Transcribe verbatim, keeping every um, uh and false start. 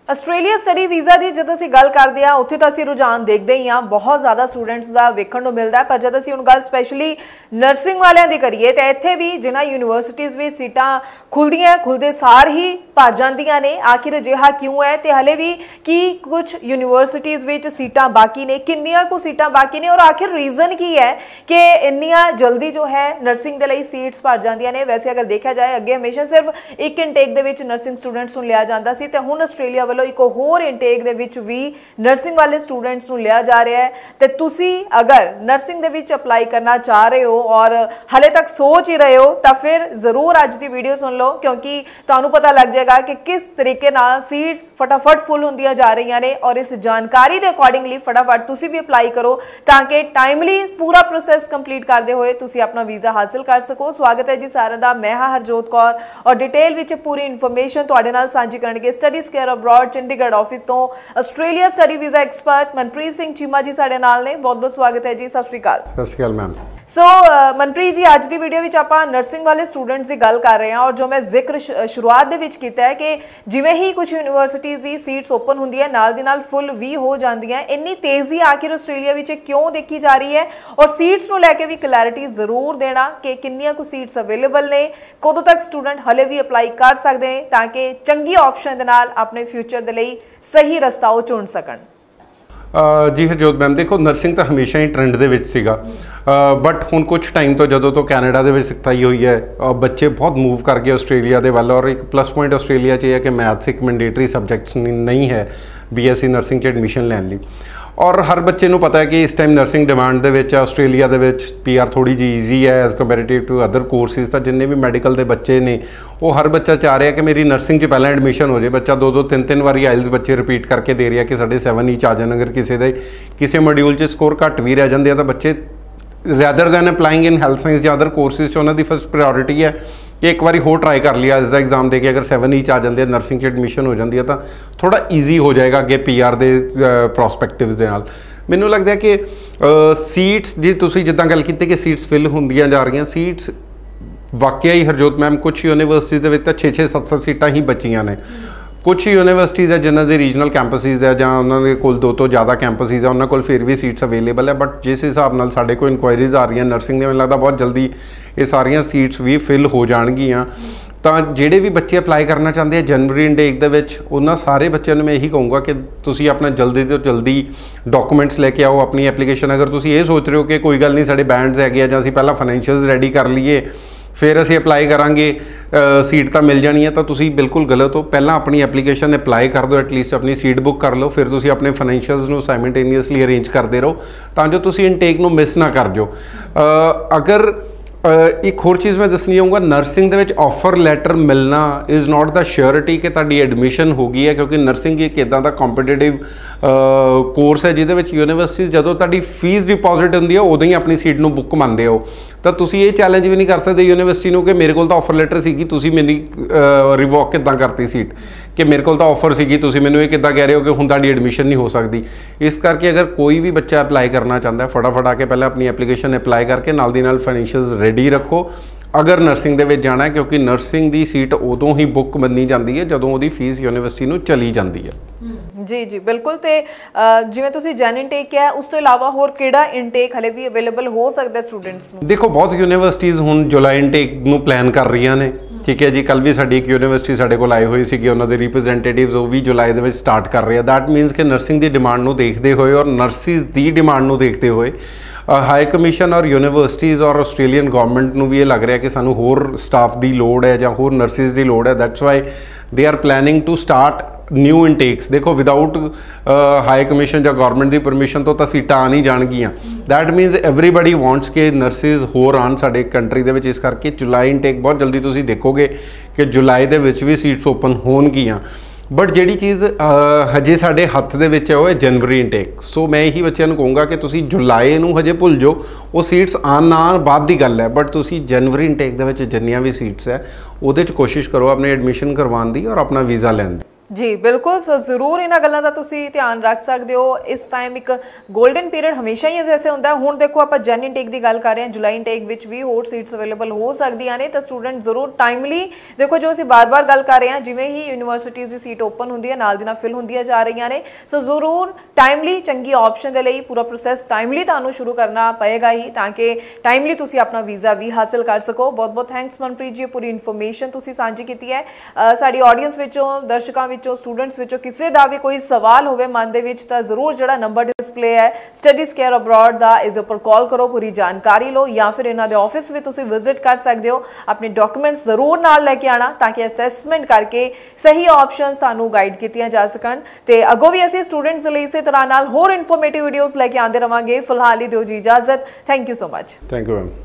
Australia study visa ਦੀ ਜਦੋਂ ਅਸੀਂ ਗੱਲ ਕਰਦੇ ਆ ਉੱਥੇ ਤਾਂ ਅਸੀਂ ਰੁਝਾਨ ਦੇਖਦੇ ਹੀ ਆ, ਬਹੁਤ ਜ਼ਿਆਦਾ ਸਟੂਡੈਂਟਸ ਦਾ ਵੇਖਣ ਨੂੰ ਮਿਲਦਾ। ਪਰ ਜਦ ਅਸੀਂ ਹੁਣ ਗੱਲ ਸਪੈਸ਼ਲੀ ਨਰਸਿੰਗ ਵਾਲਿਆਂ ਦੀ ਕਰੀਏ ਤਾਂ ਇੱਥੇ ਵੀ ਜਿਨ੍ਹਾਂ ਯੂਨੀਵਰਸਿਟੀਜ਼ ਵਿੱਚ ਸੀਟਾਂ ਖੁੱਲਦੀਆਂ ਖੁੱਲਦੇ ਸਾਰ ਹੀ ਭਰ ਜਾਂਦੀਆਂ ਨੇ। ਆਖਿਰ ਅਜਿਹਾ ਕਿਉਂ ਹੈ ਤੇ ਹਲੇ ਵੀ ਕੀ ਕੁਝ ਯੂਨੀਵਰਸਿਟੀਜ਼ ਵਿੱਚ ਸੀਟਾਂ ਬਾਕੀ ਨੇ, ਕਿੰਨੀਆਂ ਕੁ ਸੀਟਾਂ ਬਾਕੀ ਨੇ, ਔਰ ਆਖਿਰ ਰੀਜ਼ਨ ਕੀ ਹੈ ਕਿ ਇੰਨੀਆਂ ਜਲਦੀ ਜੋ ਹੈ ਨਰਸਿੰਗ ਦੇ ਲਈ ਸੀਟਸ ਭਰ ਜਾਂਦੀਆਂ ਨੇ। ਵੈਸੇ ਅਗਰ ਦੇਖਿਆ ਜਾਏ ਅੱਗੇ ਹਮੇਸ਼ਾ ਸਿਰਫ ਇੱਕ ਇਨਟੇਕ ਦੇ ਵਿੱਚ ਨਰਸਿੰਗ ਸਟੂਡੈਂਟਸ ਨੂੰ ਲਿਆ ਜਾਂਦਾ ਸੀ ਤੇ ਹੁਣ ਆਸਟ੍ਰੇਲੀਆ ਵੱਲੋਂ ਇੱਕ ਹੋਰ ਇਨਟੇਕ ਦੇ ਵਿੱਚ ਵੀ ਨਰਸਿੰਗ ਵਾਲੇ ਸਟੂਡੈਂਟਸ ਨੂੰ ਲਿਆ ਜਾ ਰਿਹਾ ਹੈ। ਤੇ ਤੁਸੀਂ ਅਗਰ ਨਰਸਿੰਗ ਦੇ ਵਿੱਚ ਅਪਲਾਈ ਕਰਨਾ ਚਾਹ ਰਹੇ ਹੋ ਔਰ ਹਲੇ ਤੱਕ ਸੋਚ ਹੀ ਰਹੇ ਹੋ ਤਾਂ ਫਿਰ ਜ਼ਰੂਰ ਅੱਜ ਦੀ ਵੀਡੀਓ ਸੁਣ ਲਓ, ਕਿਉਂਕਿ ਤੁਹਾਨੂੰ ਪਤਾ ਲੱਗ ਜਾਏਗਾ ਕਿ ਕਿਸ ਤਰੀਕੇ ਨਾਲ ਸੀਟਸ ਫਟਾਫਟ ਫੁੱਲ ਹੁੰਦੀਆਂ ਜਾ ਰਹੀਆਂ ਨੇ ਔਰ ਇਸ ਜਾਣਕਾਰੀ ਦੇ ਅਕੋਰਡਿੰਗਲੀ ਫਟਾਫਟ ਤੁਸੀਂ ਵੀ ਅਪਲਾਈ ਕਰੋ ਤਾਂ ਕਿ ਟਾਈਮਲੀ ਪੂਰਾ ਪ੍ਰੋਸੈਸ ਕੰਪਲੀਟ ਕਰਦੇ ਹੋਏ ਤੁਸੀਂ ਆਪਣਾ ਵੀਜ਼ਾ ਹਾਸਲ ਕਰ ਸਕੋ। ਸਵਾਗਤ ਹੈ ਜੀ ਸਾਰਿਆਂ ਦਾ, ਮੈਂ ਹਾਂ ਹਰਜੋਤ ਕੌਰ ਔਰ ਡਿਟੇਲ ਵਿੱਚ ਪੂਰੀ ਇਨਫੋਰਮੇਸ਼ਨ ਤੁਹਾਡੇ ਨਾਲ ਸਾਂਝੀ ਕਰਨਗੇ studies care abroad Chandigarh office ਤੋਂ Australia study visa expert Manpreet Singh Cheema ji ਸਾਡੇ ਨਾਲ ਨੇ। ਬਹੁਤ ਬਹੁਤ ਸਵਾਗਤ ਹੈ ਜੀ। ਸਤਿ ਸ਼੍ਰੀ ਅਕਾਲ। ਸਤਿ ਸ਼੍ਰੀ ਅਕਾਲ ਮੈਮ। ਸੋ ਮਨਪ੍ਰੀਤ ਜੀ, ਅੱਜ ਦੀ ਵੀਡੀਓ ਵਿੱਚ ਆਪਾਂ ਨਰਸਿੰਗ ਵਾਲੇ ਸਟੂਡੈਂਟਸ ਦੀ ਗੱਲ ਕਰ ਰਹੇ ਹਾਂ ਔਰ ਜੋ ਮੈਂ ਜ਼ਿਕਰ ਸ਼ੁਰੂਆਤ ਦੇ ਵਿੱਚ ਕੀਤਾ ਹੈ ਕਿ ਜਿਵੇਂ ਹੀ ਕੁਝ ਯੂਨੀਵਰਸਿਟੀਜ਼ ਦੀ ਸੀਟਸ ਓਪਨ ਹੁੰਦੀਆਂ ਨਾਲ ਦੀ ਨਾਲ ਫੁੱਲ ਵੀ ਹੋ ਜਾਂਦੀਆਂ। ਇੰਨੀ ਤੇਜ਼ੀ ਆਖਿਰ ਆਸਟ੍ਰੇਲੀਆ ਵਿੱਚ ਕਿਉਂ ਦੇਖੀ ਜਾ ਰਹੀ ਹੈ ਔਰ ਸੀਟਸ ਨੂੰ ਲੈ ਕੇ ਵੀ ਕਲੈਰਿਟੀ ਜ਼ਰੂਰ ਦੇਣਾ ਕਿ ਕਿੰਨੀਆਂ ਕੁ ਸੀਟਸ ਅਵੇਲੇਬਲ ਨੇ, ਕਦੋਂ ਤੱਕ ਸਟੂਡੈਂਟ ਹਲੇ ਵੀ ਅਪਲਾਈ ਕਰ ਸਕਦੇ ਨੇ ਤਾਂ ਕਿ ਚੰਗੀ ਆਪਸ਼ਨ ਦੇ ਨਾਲ ਆਪਣੇ ਫਿਊਚਰ ਦੇ ਲਈ ਸਹੀ ਰਸਤਾ ਉਹ ਚੁਣ ਸਕਣ। ਜੀ ਹਰਜੋਤ ਮੈਮ, ਦੇਖੋ ਨਰਸਿੰਗ ਤਾਂ ਹਮੇਸ਼ਾ ਹੀ ਟ੍ਰੈਂਡ ਦੇ ਵਿੱਚ ਸੀਗਾ, ਬਟ ਹੁਣ ਕੁਝ ਟਾਈਮ ਤੋਂ ਜਦੋਂ ਤੋਂ ਕੈਨੇਡਾ ਦੇ ਵਿੱਚ ਸਿਖਤਾਈ ਹੋਈ ਹੈ ਬੱਚੇ ਬਹੁਤ ਮੂਵ ਕਰ ਗਏ ਆਸਟ੍ਰੇਲੀਆ ਦੇ ਵੱਲ। ਔਰ ਇੱਕ ਪਲੱਸ ਪੁਆਇੰਟ ਆਸਟ੍ਰੇਲੀਆ 'ਚ ਇਹ ਹੈ ਕਿ ਮੈਥਸ ਇੱਕ ਮੈਂਡੇਟਰੀ ਸਬਜੈਕਟਸ ਨਹੀਂ ਹੈ ਬੀ ਐਸ ਸੀ ਨਰਸਿੰਗ 'ਚ ਐਡਮਿਸ਼ਨ ਲੈਣ ਲਈ। ਔਰ ਹਰ ਬੱਚੇ ਨੂੰ ਪਤਾ ਹੈ ਕਿ ਇਸ ਟਾਈਮ ਨਰਸਿੰਗ ਡਿਮਾਂਡ ਦੇ ਵਿੱਚ ਆਸਟ੍ਰੇਲੀਆ ਦੇ ਵਿੱਚ ਪੀ ਆਰ ਥੋੜ੍ਹੀ ਜਿਹੀ ਈਜ਼ੀ ਹੈ as comparative to other courses. ਤਾਂ ਜਿੰਨੇ ਵੀ ਮੈਡੀਕਲ ਦੇ ਬੱਚੇ ਨੇ ਉਹ ਹਰ ਬੱਚਾ ਚਾਹ ਰਿਹਾ ਕਿ ਮੇਰੀ ਨਰਸਿੰਗ 'ਚ ਪਹਿਲਾਂ ਐਡਮਿਸ਼ਨ ਹੋ ਜਾਏ। ਬੱਚਾ ਦੋ ਦੋ ਤਿੰਨ ਤਿੰਨ ਵਾਰੀ ਆਇਲਸ ਬੱਚੇ ਰਿਪੀਟ ਕਰਕੇ ਦੇ ਰਿਹਾ ਕਿ ਸਾਡੇ ਸੈਵਨ ਈਚ ਆ ਜਾਣ। ਅਗਰ ਕਿਸੇ ਦੇ ਕਿਸੇ ਮੋਡਿਊਲ 'ਚ ਸਕੋਰ ਘੱਟ ਵੀ ਰਹਿ ਜਾਂਦੇ ਆ ਤਾਂ ਬੱਚੇ rather than applying in health science ਜਾਂ ਅਦਰ ਕੋਰਸਿਸ 'ਚ ਉਹਨਾਂ ਦੀ ਫਸਟ ਪ੍ਰਾਇਓਰਿਟੀ ਹੈ ਕਿ ਇੱਕ ਵਾਰੀ ਹੋਰ ਟਰਾਈ ਕਰ ਲਿਆ ਇਸ ਦਾ ਐਗਜ਼ਾਮ ਦੇ ਕੇ ਅਗਰ ਸੈਵਨ ਈਚ ਆ ਜਾਂਦੇ ਆ ਨਰਸਿੰਗ 'ਚ ਐਡਮਿਸ਼ਨ ਹੋ ਜਾਂਦੀ ਹੈ ਤਾਂ ਥੋੜ੍ਹਾ ਈਜ਼ੀ ਹੋ ਜਾਏਗਾ ਅੱਗੇ ਪੀ ਆਰ ਦੇ ਪ੍ਰੋਸਪੈਕਟਿਵਸ ਦੇ ਨਾਲ। ਮੈਨੂੰ ਲੱਗਦਾ ਕਿ ਸੀਟਸ ਜੀ ਤੁਸੀਂ ਜਿੱਦਾਂ ਗੱਲ ਕੀਤੀ ਕਿ ਸੀਟਸ ਫਿਲ ਹੁੰਦੀਆਂ ਜਾ ਰਹੀਆਂ, ਸੀਟਸ ਵਾਕਿਆ ਹੀ ਹਰਜੋਤ ਮੈਮ ਕੁਛ ਯੂਨੀਵਰਸਿਟੀ ਦੇ ਵਿੱਚ ਤਾਂ ਛੇ ਛੇ ਸੱਤ ਸੱਤ ਸੀਟਾਂ ਹੀ ਬਚੀਆਂ ਨੇ। ਕੁਛ ਯੂਨੀਵਰਸਿਟੀਜ਼ ਹੈ ਜਿਨ੍ਹਾਂ ਦੇ ਰੀਜਨਲ ਕੈਂਪਸਿਸ ਹੈ ਜਾਂ ਉਹਨਾਂ ਦੇ ਕੋਲ ਦੋ ਤੋਂ ਜ਼ਿਆਦਾ ਕੈਂਪਸਿਸ ਹੈ, ਉਹਨਾਂ ਕੋਲ ਫਿਰ ਵੀ ਸੀਟਸ ਅਵੇਲੇਬਲ ਹੈ। ਬਟ ਜਿਸ ਹਿਸਾਬ ਨਾਲ ਸਾਡੇ ਕੋਲ ਇਨਕੁਆਇਰੀਜ਼ ਆ ਰਹੀਆਂ ਨਰਸਿੰਗ ਦੇ, ਮੈਨੂੰ ਲੱਗਦਾ ਬਹੁਤ ਜਲਦੀ ਇਹ ਸਾਰੀਆਂ ਸੀਟਸ ਵੀ ਫਿਲ ਹੋ ਜਾਣਗੀਆਂ। ਤਾਂ ਜਿਹੜੇ ਵੀ ਬੱਚੇ ਅਪਲਾਈ ਕਰਨਾ ਚਾਹੁੰਦੇ ਆ ਜਨਵਰੀ ਇਨਟੇਕ ਦੇ ਵਿੱਚ, ਉਹਨਾਂ ਸਾਰੇ ਬੱਚਿਆਂ ਨੂੰ ਮੈਂ ਇਹੀ ਕਹੂੰਗਾ ਕਿ ਤੁਸੀਂ ਆਪਣਾ ਜਲਦੀ ਤੋਂ ਜਲਦੀ ਡਾਕੂਮੈਂਟਸ ਲੈ ਕੇ ਆਓ ਆਪਣੀ ਐਪਲੀਕੇਸ਼ਨ। ਅਗਰ ਤੁਸੀਂ ਇਹ ਸੋਚ ਰਹੇ ਹੋ ਕਿ ਕੋਈ ਗੱਲ ਨਹੀਂ ਸਾਡੇ ਬੈਂਡਸ ਹੈਗੇ ਆ ਜਾਂ ਅਸੀਂ ਪਹਿਲਾਂ ਫਾਈਨੈਂਸ਼ੀਅਲਸ ਰੈਡੀ ਕਰ ਲਈਏ ਫਿਰ ਅਸੀਂ ਅਪਲਾਈ ਕਰਾਂਗੇ ਸੀਟ ਤਾਂ ਮਿਲ ਜਾਣੀ ਹੈ, ਤਾਂ ਤੁਸੀਂ ਬਿਲਕੁਲ ਗਲਤ ਹੋ। ਪਹਿਲਾਂ ਆਪਣੀ ਐਪਲੀਕੇਸ਼ਨ ਅਪਲਾਈ ਕਰ ਦਿਓ, ਐਟਲੀਸਟ ਆਪਣੀ ਸੀਟ ਬੁੱਕ ਕਰ ਲਓ, ਫਿਰ ਤੁਸੀਂ ਆਪਣੇ ਫਾਈਨੈਂਸ਼ੀਅਲਸ ਨੂੰ ਸਾਈਮਲਟੇਨੀਅਸਲੀ ਅਰੇਂਜ ਕਰਦੇ ਰਹੋ ਤਾਂ ਜੋ ਤੁਸੀਂ ਇਨਟੇਕ ਨੂੰ ਮਿਸ ਨਾ ਕਰ ਜਾਓ। ਅਗਰ ਇੱਕ ਹੋਰ ਚੀਜ਼ ਮੈਂ ਦੱਸਣੀ ਚਾਹੂੰਗਾ, ਨਰਸਿੰਗ ਦੇ ਵਿੱਚ ਆਫਰ ਲੈਟਰ ਮਿਲਣਾ ਇਜ਼ ਨਾਟ ਦਾ ਸ਼ੋਰਿਟੀ ਕਿ ਤੁਹਾਡੀ ਐਡਮਿਸ਼ਨ ਹੋ ਗਈ ਹੈ, ਕਿਉਂਕਿ ਨਰਸਿੰਗ ਇੱਕ ਇੱਦਾਂ ਦਾ ਕੰਪੀਟੀਟਿਵ ਕੋਰਸ ਹੈ ਜਿਹਦੇ ਵਿੱਚ ਯੂਨੀਵਰਸਿਟੀ ਜਦੋਂ ਤੁਹਾਡੀ ਫੀਸ ਡਿਪੋਜ਼ਿਟ ਹੁੰਦੀ ਹੈ ਉਦੋਂ ਹੀ ਆਪਣੀ ਸੀਟ ਨੂੰ ਬੁੱਕ ਮੰਨਦੇ ਹੋ। ਤਾਂ ਤੁਸੀਂ ਇਹ ਚੈਲੰਜ ਵੀ ਨਹੀਂ ਕਰ ਸਕਦੇ ਯੂਨੀਵਰਸਿਟੀ ਨੂੰ ਕਿ ਮੇਰੇ ਕੋਲ ਤਾਂ ਆਫਰ ਲੈਟਰ ਸੀਗੀ ਤੁਸੀਂ ਮੇਰੀ ਰਿਵੋਕ ਕਿੱਦਾਂ ਕਰਤੀ ਸੀਟ, ਕਿ ਮੇਰੇ ਕੋਲ ਤਾਂ ਆਫਰ ਸੀਗੀ ਤੁਸੀਂ ਮੈਨੂੰ ਇਹ ਕਿੱਦਾਂ ਕਹਿ ਰਹੇ ਹੋ ਕਿ ਹੁਣ ਤੁਹਾਡੀ ਐਡਮਿਸ਼ਨ ਨਹੀਂ ਹੋ ਸਕਦੀ। ਇਸ ਕਰਕੇ ਅਗਰ ਕੋਈ ਵੀ ਬੱਚਾ ਅਪਲਾਈ ਕਰਨਾ ਚਾਹੁੰਦਾ ਫਟਾਫਟ ਆ ਕੇ ਪਹਿਲਾਂ ਆਪਣੀ ਐਪਲੀਕੇਸ਼ਨ ਅਪਲਾਈ ਕਰਕੇ ਨਾਲ ਦੀ ਨਾਲ ਫਾਈਨੈਂਸ਼ੀਅਲਸ ਰੈਡੀ ਰੱਖੋ ਅਗਰ ਨਰਸਿੰਗ ਦੇ ਵਿੱਚ ਜਾਣਾ ਹੈ, ਕਿਉਂਕਿ ਨਰਸਿੰਗ ਦੀ ਸੀਟ ਉਦੋਂ ਹੀ ਬੁੱਕ ਮੰਨੀ ਜਾਂਦੀ ਹੈ ਜਦੋਂ ਉਹਦੀ ਫੀਸ ਯੂਨੀਵਰਸਿਟੀ ਨੂੰ ਚਲੀ ਜਾਂਦੀ ਹੈ। ਜੀ ਜੀ ਬਿਲਕੁਲ। ਤੇ ਜਿਵੇਂ ਤੁਸੀਂ ਜਨ ਇਨਟੇਕ ਹੈ ਉਸ ਤੋਂ ਇਲਾਵਾ ਹੋਰ ਕਿਹੜਾ ਇਨਟੇਕ ਹਲੇ ਵੀ ਅਵੇਲੇਬਲ ਹੋ ਸਕਦਾ ਸਟੂਡੈਂਟਸ ਨੂੰ? ਦੇਖੋ ਬਹੁਤ ਯੂਨੀਵਰਸਿਟੀਜ਼ ਹੁਣ ਜੁਲਾਈ ਇਨਟੇਕ ਨੂੰ ਪਲਾਨ ਕਰ ਰਹੀਆਂ ਨੇ, ਠੀਕ ਹੈ ਜੀ। ਕੱਲ੍ਹ ਵੀ ਸਾਡੀ ਇੱਕ ਯੂਨੀਵਰਸਿਟੀ ਸਾਡੇ ਕੋਲ ਆਏ ਹੋਏ ਸੀਗੇ, ਉਹਨਾਂ ਦੇ ਰਿਪਰੈਜ਼ੈਂਟੇਟਿਵਸ, ਉਹ ਵੀ ਜੁਲਾਈ ਦੇ ਵਿੱਚ ਸਟਾਰਟ ਕਰ ਰਹੇ ਆ। ਦੈਟ ਮੀਨਸ ਕਿ ਨਰਸਿੰਗ ਦੀ ਡਿਮਾਂਡ ਨੂੰ ਦੇਖਦੇ ਹੋਏ ਔਰ ਨਰਸਿਸ ਦੀ ਡਿਮਾਂਡ ਨੂੰ ਦੇਖਦੇ ਹੋਏ ਹਾਈ ਕਮਿਸ਼ਨ ਔਰ ਯੂਨੀਵਰਸਿਟੀਜ਼ ਔਰ ਆਸਟ੍ਰੇਲੀਅਨ ਗਵਰਨਮੈਂਟ ਨੂੰ ਵੀ ਇਹ ਲੱਗ ਰਿਹਾ ਕਿ ਸਾਨੂੰ ਹੋਰ ਸਟਾਫ ਦੀ ਲੋੜ ਹੈ ਜਾਂ ਹੋਰ ਨਰਸਿਸ ਦੀ ਲੋੜ ਹੈ। That's why they are planning to start new intakes. ਦੇਖੋ ਵਿਦਾਊਟ ਹਾਈ ਕਮਿਸ਼ਨ ਜਾਂ ਗਵਰਨਮੈਂਟ ਦੀ ਪਰਮਿਸ਼ਨ ਤੋਂ ਤਾਂ ਸੀਟਾਂ ਆ ਨਹੀਂ ਜਾਣਗੀਆਂ। ਦੈਟ ਮੀਨਸ ਐਵਰੀਬਡੀ ਵਾਂਟਸ ਕਿ ਨਰਸਿਸ ਹੋਰ ਆਉਣ ਸਾਡੇ ਕੰਟਰੀ ਦੇ ਵਿੱਚ। ਇਸ ਕਰਕੇ ਜੁਲਾਈ ਇਨਟੇਕ ਬਹੁਤ ਜਲਦੀ ਤੁਸੀਂ ਦੇਖੋਗੇ ਕਿ ਜੁਲਾਈ ਦੇ ਵਿੱਚ ਵੀ ਸੀਟਸ ਓਪਨ ਹੋਣਗੀਆਂ। ਬਟ ਜਿਹੜੀ ਚੀਜ਼ ਹਜੇ ਸਾਡੇ ਹੱਥ ਦੇ ਵਿੱਚ ਹੈ ਉਹ ਹੈ ਜਨਵਰੀ ਇਨਟੇਕ। ਸੋ ਮੈਂ ਇਹੀ ਬੱਚਿਆਂ ਨੂੰ ਕਹੂੰਗਾ ਕਿ ਤੁਸੀਂ ਜੁਲਾਈ ਨੂੰ ਹਜੇ ਭੁੱਲ ਜਾਓ, ਉਹ ਸੀਟਸ ਆਉਣ ਨਾ ਆਉਣ ਬਾਅਦ ਦੀ ਗੱਲ ਹੈ। ਬਟ ਤੁਸੀਂ ਜਨਵਰੀ ਇਨਟੇਕ ਦੇ ਵਿੱਚ ਜਿੰਨੀਆਂ ਵੀ ਸੀਟਸ ਹੈ ਉਹਦੇ 'ਚ ਕੋਸ਼ਿਸ਼ ਕਰੋ ਆਪਣੀ ਐਡਮਿਸ਼ਨ ਕਰਵਾਉਣ ਦੀ ਔਰ ਆਪਣਾ ਵੀਜ਼ਾ ਲੈਣ ਦੀ। जी बिल्कुल, सो जरूर इन्हां गल्लां दा तुसीं ध्यान रख सकते हो। इस टाइम एक गोल्डन पीरियड हमेशा ही वैसे होंदा है। हुण देखो आपां जन इनटेक की गल कर रहे हैं, जुलाई इनटेक विच भी होर सीट्स अवेलेबल हो सकदियां ने, तो स्टूडेंट जरूर टाइमली देखो, जो असीं बार बार गल कर रहे हैं, जिवें ही यूनीवर्सिटीज़ की सीट ओपन होंदी है नाल दी नाल फिल होंदियां जा रही ने। सो जरूर टाइमली चंगी ऑप्शन दे लई पूरा प्रोसैस टाइमली तुहानूं शुरू करना पएगा ही, ताकि टाइमली तुसीं अपना वीज़ा भी हासिल कर सको। बहुत बहुत थैंक्स मनप्रीत जी, पूरी इन्फॉर्मेशन तुसीं सांझी कीती है। साडी ऑडियंस विचों, दर्शकों विचों, स्टूडेंट्स विचों किसी का भी कोई सवाल होवे मन दे विच, तां जरूर जिहड़ा नंबर डिस्पले है स्टडीज़ केयर अब्रॉड दा, इस उपर कॉल करो, पूरी जानकारी लो, या फिर इन्हां दे ऑफिस भी तुसीं विजिट कर सकते हो। अपने डॉक्यूमेंट्स जरूर नाल लैके आना, ताकि असैसमेंट करके सही ऑप्शनस तुहानूं गाइड कीतियां जा सकन। ते अगों भी असीं स्टूडेंट्स लई इसे तरह नाल होर इन्फॉर्मेटिव वीडियोज़ लैके आंदे रहांगे। फिलहाल ही दिओ जी इजाजत। Thank you so much. Thank you ma'am.